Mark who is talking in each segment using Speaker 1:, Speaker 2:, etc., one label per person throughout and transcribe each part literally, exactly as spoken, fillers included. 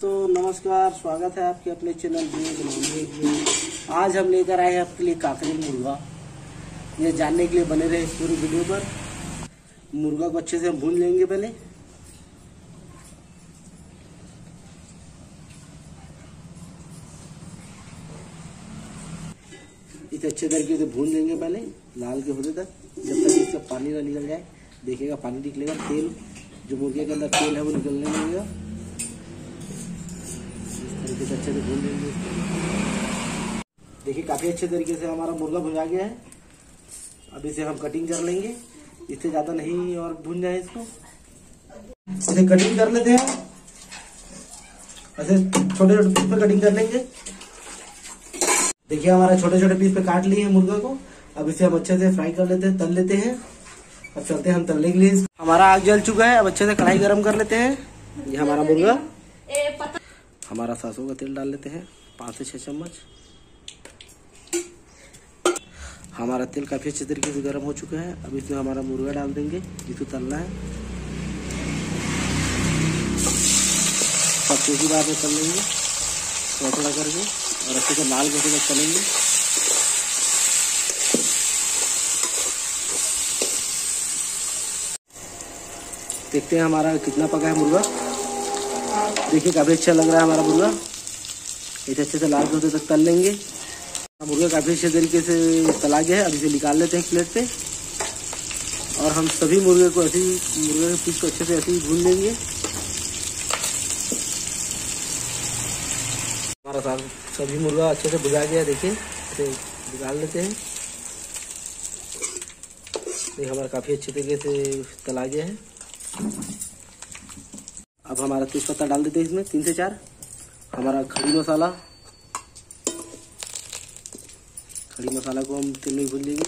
Speaker 1: दोस्तों नमस्कार, स्वागत है आपके अपने चैनल में। आज हम लेकर आए हैं आपके लिए काकरी मुर्गा। ये जानने के लिए बने रहे इस पूरी वीडियो पर। मुर्गा को अच्छे से हम भून लेंगे। पहले इसे अच्छे तरीके से भून लेंगे, पहले लाल के होने तक, जब तक इसका पानी ना निकल जाए। देखिएगा पानी निकलेगा, तेल जो मुर्गे के अंदर तेल है वो निकलने लगेगा। तरीके से अच्छे से भून लेंगे। देखिए काफी अच्छे तरीके से हमारा मुर्गा भुना गया है। अब इसे हम कटिंग कर लेंगे, इससे ज्यादा नहीं और भून जाए इसको। इसे कटिंग कर लेते हैं, ऐसे छोटे छोटे पीस पे कटिंग कर लेंगे। देखिए हमारा छोटे छोटे पीस पे काट लिए हैं मुर्गा को। अब इसे हम अच्छे से फ्राई कर लेते हैं, तल लेते हैं। अब चलते हैं हम तलने के लिए। हमारा आग जल चुका है, अब अच्छे से कढ़ाई गरम कर लेते हैं। ये हमारा मुर्गा, हमारा सरसों का तेल डाल लेते हैं, पाँच से छह चम्मच। हमारा तेल काफी अच्छे तरीके से गर्म हो चुका है। अब इसमें हमारा मुर्गा डाल देंगे जिसको तलना है। सब तेजी बार में तल लेंगे थोड़ा थोड़ा करके, और अच्छे से लाल करके तक तलेंगे। देखते हैं हमारा कितना पका है मुर्गा। देखिए काफी अच्छा लग रहा है हमारा मुर्गा। इसे अच्छे से लाल होते तक तल लेंगे। मुर्गा काफी अच्छे तरीके से तला गया है। अब इसे निकाल लेते हैं प्लेट पे, और हम सभी मुर्गे को ऐसे ही मुर्गे के पीस को अच्छे से ऐसे ही भून लेंगे। हमारा सभी मुर्गा अच्छे से भुजा गया है। देखिए इसे निकाल लेते हैं। देखिए हमारा काफी अच्छे तरीके से तला गया है। अब हमारा तेज पत्ता डाल देते हैं इसमें, तीन से चार। हमारा खड़ी मसाला, खड़ी मसाला को हम तेल में भून लेंगे।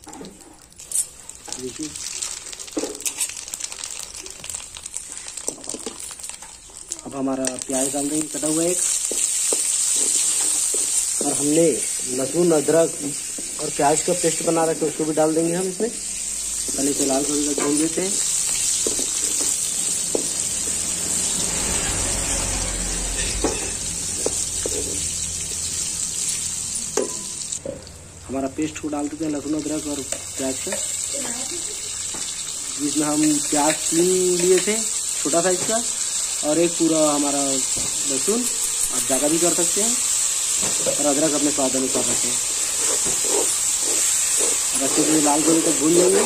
Speaker 1: देखिए अब हमारा प्याज डाल देंगे कटा हुआ एक, और हमने लहसुन अदरक और प्याज का पेस्ट बना रखा है उसको भी डाल देंगे हम इसमें। पहले से लाल थोड़ी तक भून देते हैं। हमारा पेस्ट को डाल देते हैं लहसुन अदरक और प्याज का, जिसमें हम प्याज तीन लिए थे छोटा साइज का, और एक पूरा हमारा लहसुन। आप ज़्यादा भी कर सकते हैं, और अदरक अपने स्वाद अनुसार रखते हैं। और अच्छे से लाल गोले तक भून लेंगे।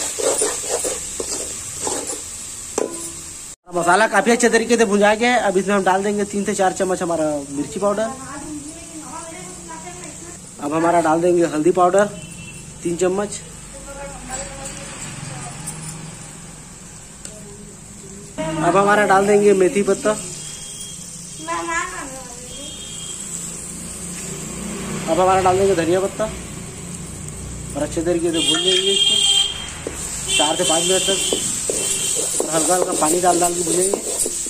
Speaker 1: मसाला काफ़ी अच्छे तरीके से भुना गया है। अब इसमें हम डाल देंगे तीन से चार चम्मच हमारा मिर्ची पाउडर। अब हमारा डाल देंगे हल्दी पाउडर तीन चम्मच। अब हमारा डाल देंगे मेथी पत्ता। अब हमारा डाल देंगे धनिया पत्ता, और अच्छे तरीके से भून लेंगे इसको चार से पाँच मिनट तक, और हल्का हल्का पानी डाल डाल के भूनेंगे।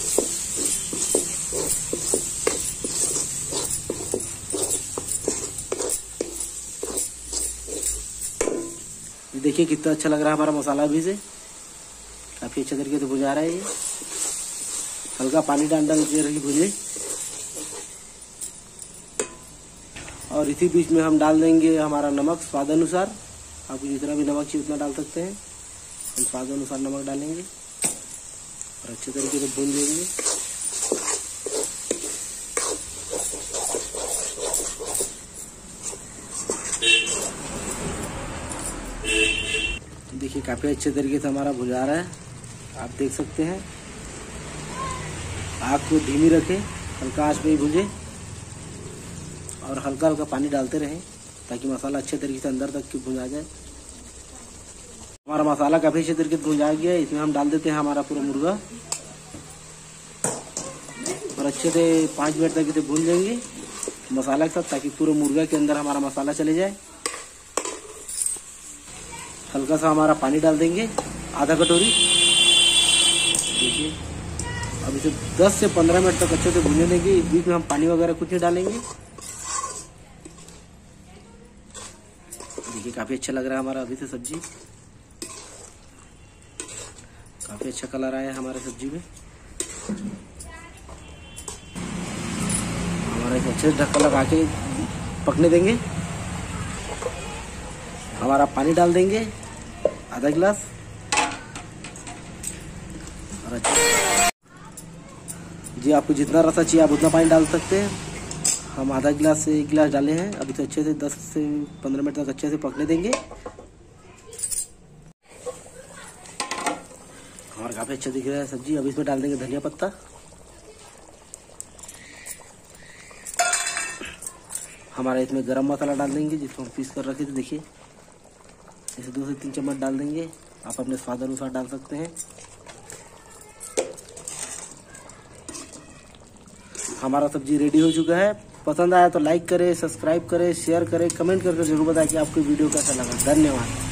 Speaker 1: देखिए कितना अच्छा लग रहा है हमारा मसाला भी से, काफी अच्छे तरीके से भुजा रहा है ये। हल्का पानी डाल डाल के रही भुजे। और इसी बीच में हम डाल देंगे हमारा नमक स्वाद अनुसार। आप जितना भी नमक चाहिए उतना डाल सकते हैं। हम स्वाद अनुसार नमक डालेंगे और अच्छे तरीके से भून लेंगे। देखिए काफी अच्छे तरीके से हमारा भुजा रहा है, आप देख सकते हैं। आग को धीमी रखें, हल्का आंच पे ही भुजे, और हल्का हल्का पानी डालते रहें ताकि मसाला अच्छे तरीके से अंदर तक की भुना जाए। हमारा मसाला काफी अच्छे तरीके से भुना गया है। इसमें हम डाल देते हैं हमारा पूरा मुर्गा, और अच्छे से पाँच मिनट तक इसे भून लेंगे मसाला के साथ, ताकि पूरा मुर्गा के अंदर हमारा मसाला चले जाए। हल्का सा हमारा पानी डाल देंगे, आधा कटोरी। देखिए अब इसे दस से पंद्रह मिनट तक अच्छे से भूनने देंगे। इस बीच में हम पानी वगैरह कुछ नहीं डालेंगे। देखिए काफी अच्छा लग रहा है हमारा अभी से सब्जी, काफी अच्छा कलर आया है हमारे सब्जी में। इसको अच्छे से ढक्कन लगा के पकने देंगे। हमारा पानी डाल देंगे आधा गिलास और अच्छा जी, आपको जितना रसा चाहिए आप उतना पानी डाल सकते हैं। हम आधा गिलास से एक गिलास डाले हैं। अभी तो अच्छे से दस से पंद्रह मिनट तक अच्छे से पकने देंगे। हमारा काफी अच्छा दिख रहा है सब्जी। अब इसमें डाल देंगे धनिया पत्ता। हमारा इसमें गरम मसाला डाल देंगे जिसको हम पीस कर रखे थे। देखिए इसे दो से तीन चम्मच डाल देंगे। आप अपने स्वाद अनुसार डाल सकते हैं। हमारा सब्जी रेडी हो चुका है। पसंद आया तो लाइक करें, सब्सक्राइब करें, शेयर करें, कमेंट करके जरूर बताएं कि आपको वीडियो कैसा लगा। धन्यवाद।